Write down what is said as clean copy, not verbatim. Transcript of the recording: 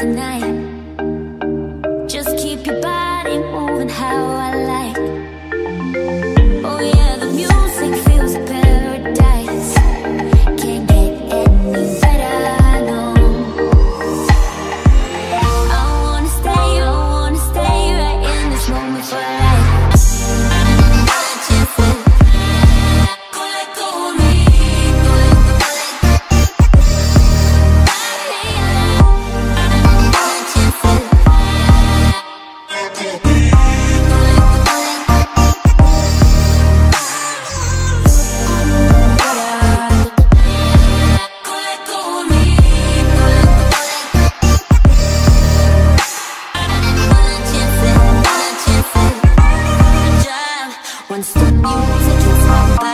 tonight. Just keep your body moving how I like. Oh yeah, the music feels like paradise. Can't get any better, no. I wanna stay right in this moment for life. Once the music hits my body,